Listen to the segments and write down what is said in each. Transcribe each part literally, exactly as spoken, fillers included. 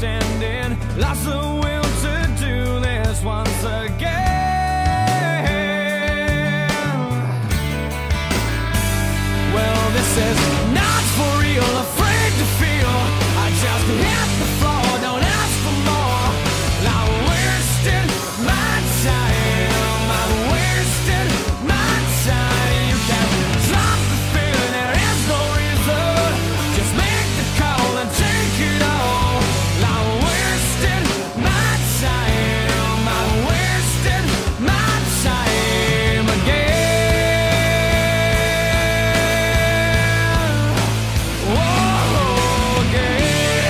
standing, lost the will to do this once again. Well, this is not for real, afraid to feel. I just hit the floor, don't ask for more. I wasted my time, I wasted my time. You can drop the feeling, there is no reason. Just make the call and take it all. I wasted my time, I wasted my time again. Whoa, again.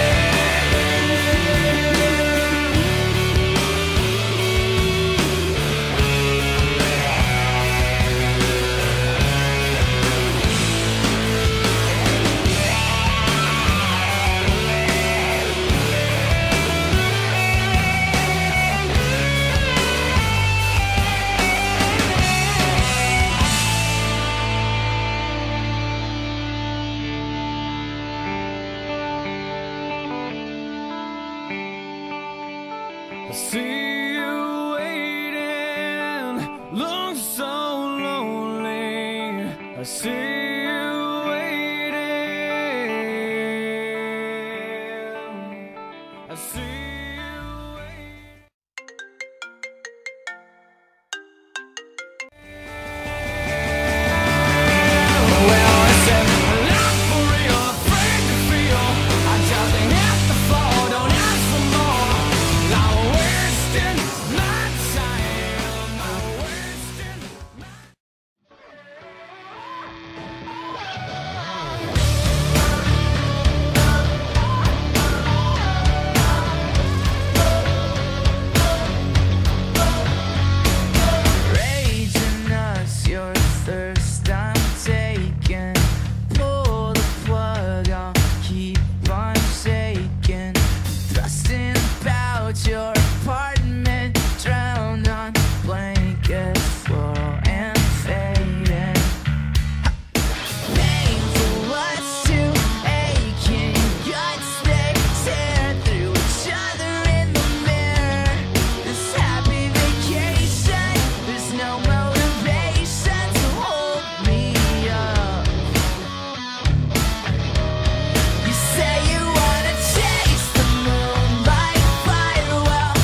I see you waiting, look so lonely. I see you waiting, I see you waiting. Well, I said, not for real, afraid to feel. I just hit the floor, don't ask for more. I wasted my time, I wasted my raging us, your thirst I'm taking. Pull the plug, I'll keep on shaking. Thrusting about your apartment, drowned on blankets, floral and fading. Painful lust to aching guts, they tear through each other in the mirror. This happy vacation, there's no motivation to hold me up. You say you wanna chase the moonlight fire, well,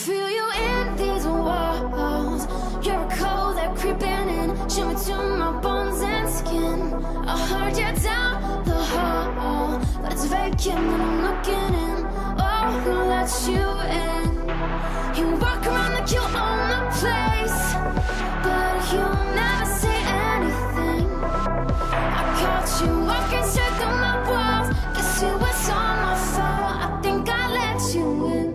feel you in these walls. You're a cold that creeping in, shimmer to my bones and skin. I heard you down the hall, but it's vacant when I'm looking in. Oh, who lets you in? You walk around like you own the place, but you never say anything. I caught you walking straight through my walls. Guess it was all my fault. I think I let you in.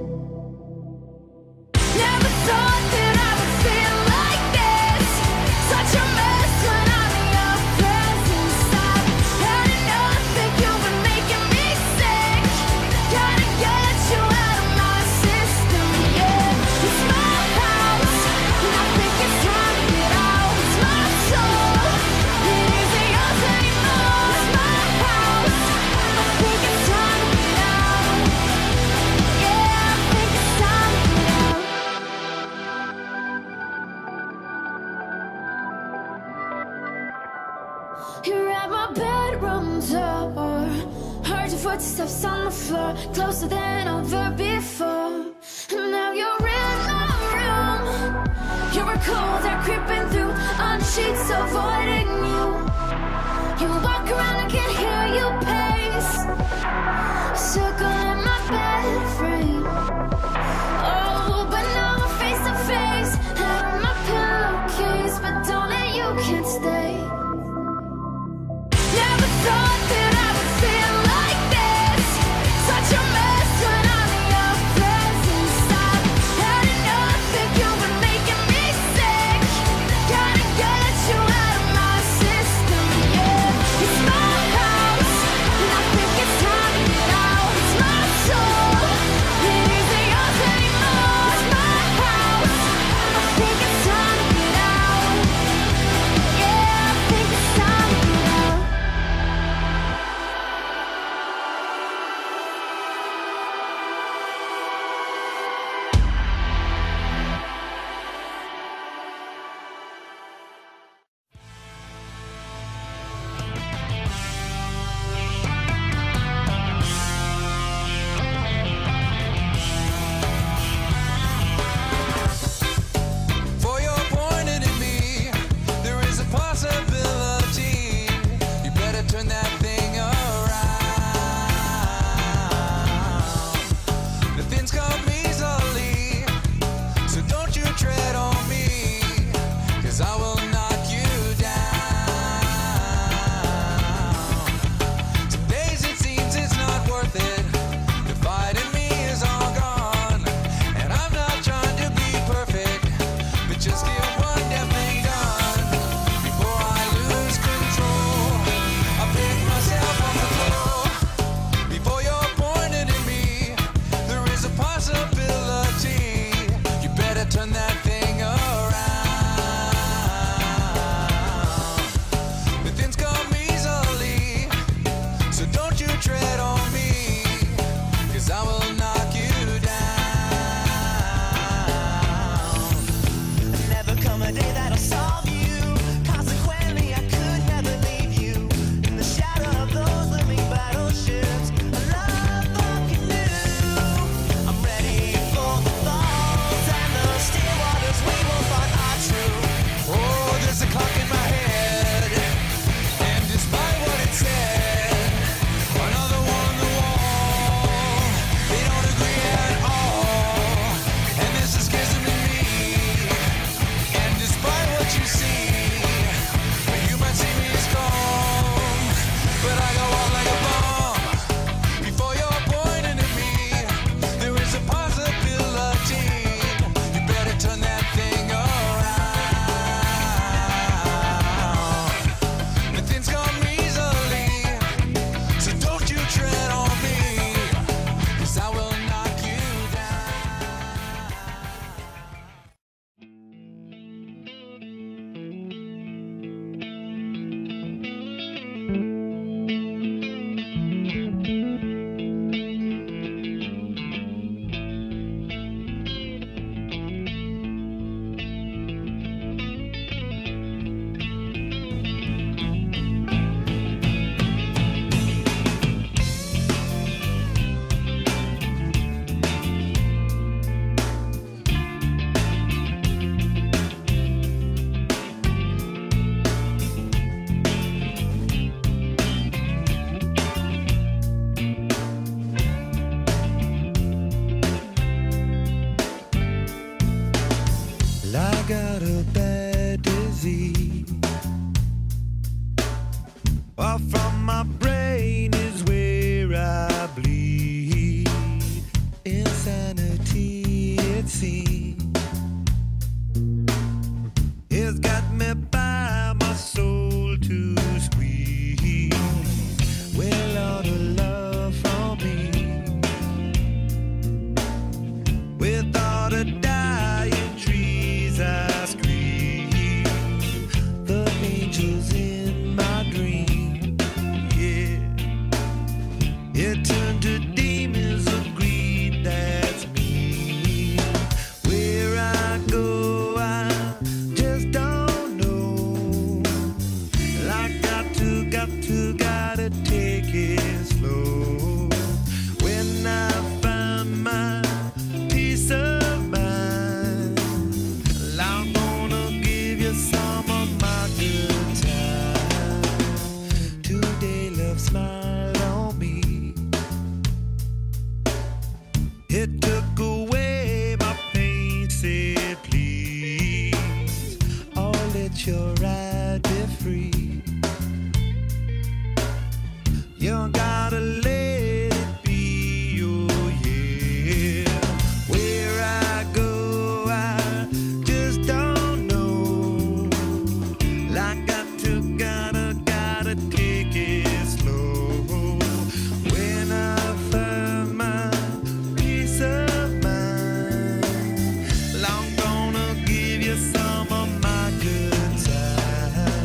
Never thought that I would feel like this. Such a mess when I'm in your presence. I've had enough that you've been making me sick. Gotta get you out of my system, yeah. It's my house, and I think it's time to get out. It's my soul, it isn't yours anymore. It's my house, I think it's time to get out. Yeah, I think it's time to get out. You're at my bedroom door. Heard your footsteps on the floor, closer than ever before. And now you're in my room. You're a cold that creeping through on sheets, avoiding you. You walk around, I can hear you pace, circling my bed frame. Oh, but now we're face to face, head on my pillowcase, but darling, you can't stay. Never thought that I would feel like this. Such a mess when I'm in your presence. I've had enough that you've been making me sick. Gotta get you out of my system. I got a bad disease. Far from my brain is where I bleed. Insanity, it seems, it's got me by my soul to squeeze. Well, all the love from me, with all the dying trees I scream. The angels in my dream, yeah, it turned to demons of greed. That's me. Where I go, I just don't know. I got to, got to, gotta take it slow. When I find my peace of mind, I'm gonna give you some of my good time. Today love smiled on me. It took away my pain, said please, oh, let your ride be free. You gotta let it be, oh yeah. Where I go, I just don't know. I got to, gotta, gotta take it slow. When I find my peace of mind, I'm gonna give you some of my good time.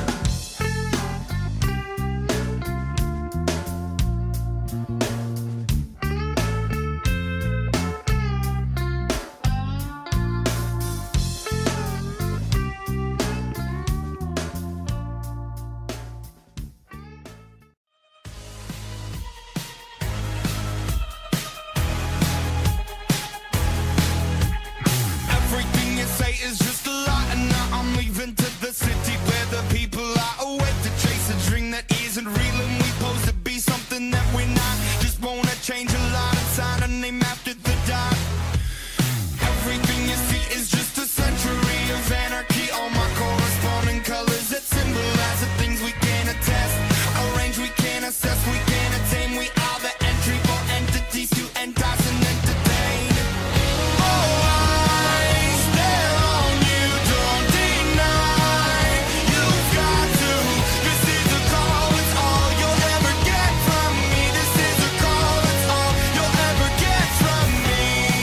Everything you say is just a lie, and now I'm leaving to the city where the people are awake to chase a dream that isn't real, and we supposed to be something that we're not. Just wanna change a line and sign a name after the dot. Everything you see is just a century of anarchy. All my corresponding colors that symbolize the things we can't attest, arrange we can't assess, we can't attain. We are the entry for entities to entice and entertain. Oh, I stare on you, don't deny. You've got to. This is a call, it's all you'll ever get from me. This is a call, it's all you'll ever get from me.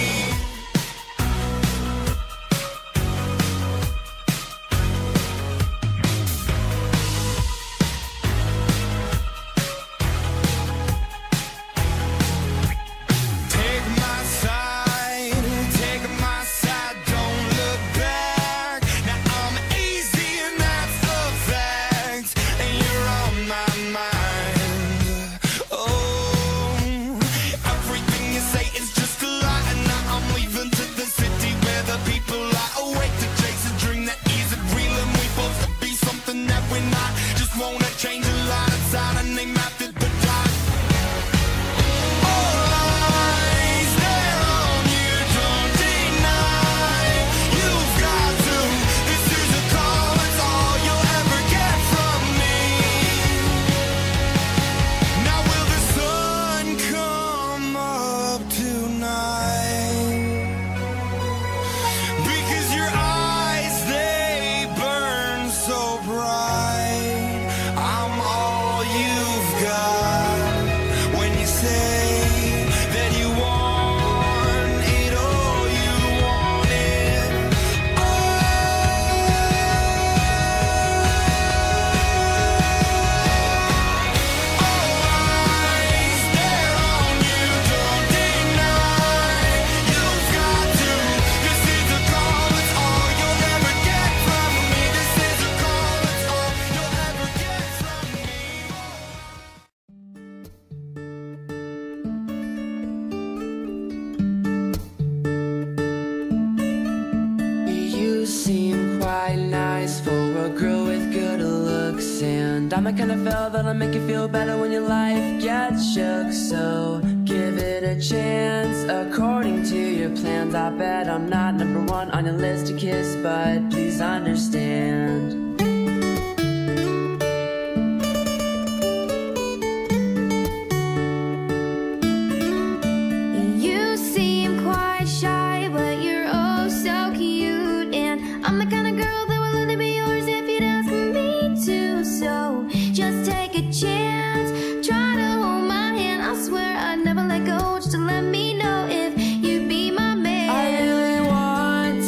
Take my side, take my side, don't look back. Now I'm easy and that's a fact, and you're on my mind. Oh, everything you say is just a lie, and now I'm leaving to the city where the people are awake to chase a dream that isn't real, and we supposed to be something that we're not. Just wanna change a line and sign a name after the dot. All eyes there on you, don't deny. You've got to. This is a call, it's all you'll ever get from me. Now will the sun come up tonight? Because your eyes, they burn so bright. I'm all you've got when you say that you want it all, you want it all. Eyes there on you, don't deny. You've got to. This is a call, it's all you'll ever get from me. This is a call, it's all you'll ever get from me. You seem quite nice for a girl with good looks. understand. I'm the kind of fella that'll make you feel better when your life gets shook. So give it a chance, according to your plans. I bet I'm not number one on your list to kiss, but please understand. You seem quite shy, but you're oh so cute. And I'm the kind of girl that would love to be yours if you'd ask me to. So just take a chance, try to hold my hand. I swear I'd never let go, just to let me know if you'd be my man. I really want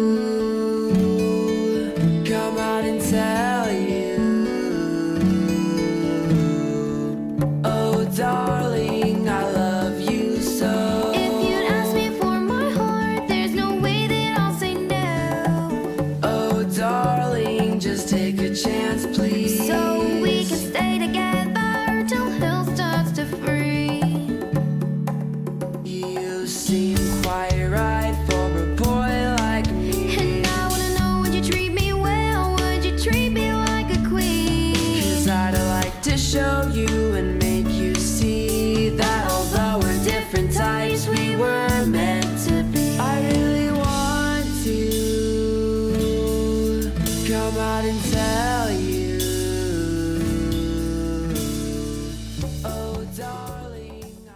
to come out and tell you, oh darling, I love you so. If you'd ask me for my heart, there's no way that I'll say no. Oh darling, just take a chance, please. So we can stay together till hell starts to freeze. You seem quite right for a boy like me. And I wanna know, would you treat me well? Would you treat me like a queen? 'Cause I'd like to show you and make you see that although we're different types, we were meant to be. I really want to come out and tell you, oh darling, I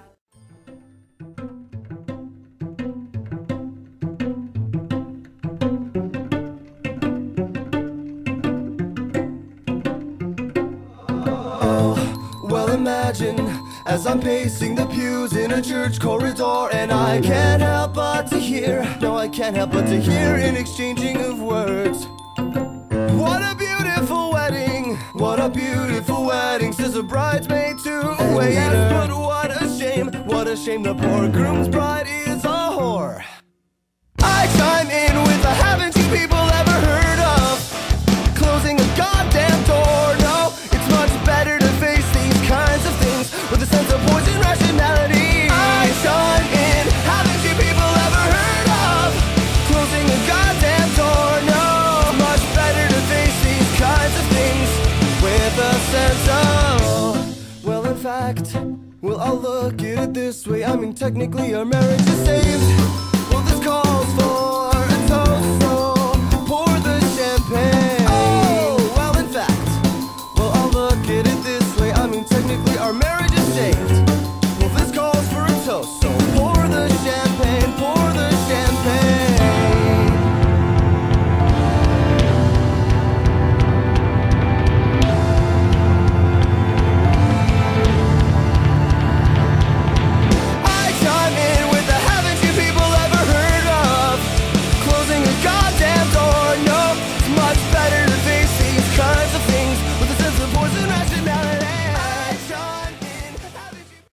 Well, imagine as I'm pacing the pews in a church corridor, and I can't help but to hear, no, I can't help but to hear an exchanging of words. What a beautiful wedding, what a beautiful wedding, says a bridesmaid to a waiter. Yes, but what a shame, what a shame the poor groom's bride is a whore. I chime in with a haven't you people ever heard of closing a goddamn door? No, it's much better to face these kinds of things with a sense of poison rationality. I chime in, haven't you people ever heard of closing a goddamn door? No, it's much better to face these kinds of things with a sense of, well, in fact, well, I'll look at it this way. I mean, technically our marriage is saved. Well, this calls for